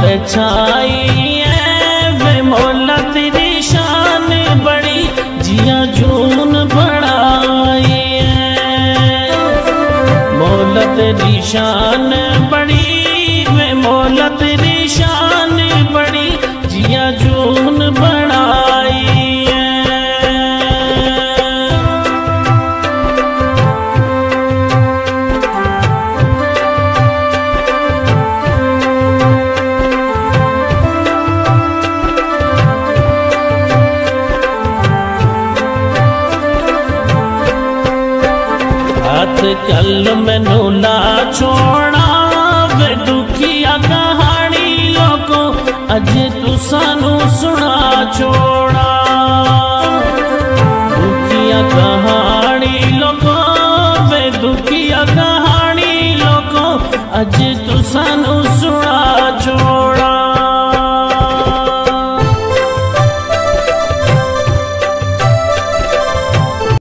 छाई है वे मौला तेरी शान बड़ी जिया जून बढ़ाई है। मौला तेरी शान बड़ी वे मौला तेरी शान बड़ी जिया जून बढ़ाई है। कल मैनू ला छोड़ा वे दुखिया कहानी लोगों अज तू सानू सुना छोड़ा। दुखिया कहानी